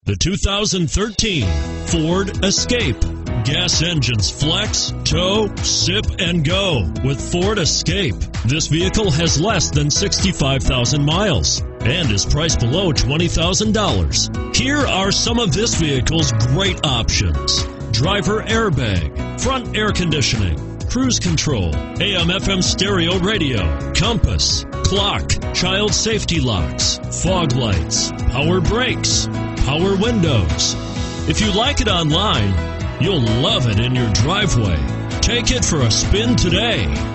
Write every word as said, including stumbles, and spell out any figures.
The two thousand thirteen Ford Escape. Gas engines flex, tow, sip, and go with Ford Escape. This vehicle has less than sixty-five thousand miles and is priced below twenty thousand dollars. Here are some of this vehicle's great options: driver airbag, front air conditioning, cruise control, A M F M stereo radio, compass, clock, child safety locks, fog lights, power brakes, power windows. If you like it online, you'll love it in your driveway. Take it for a spin today.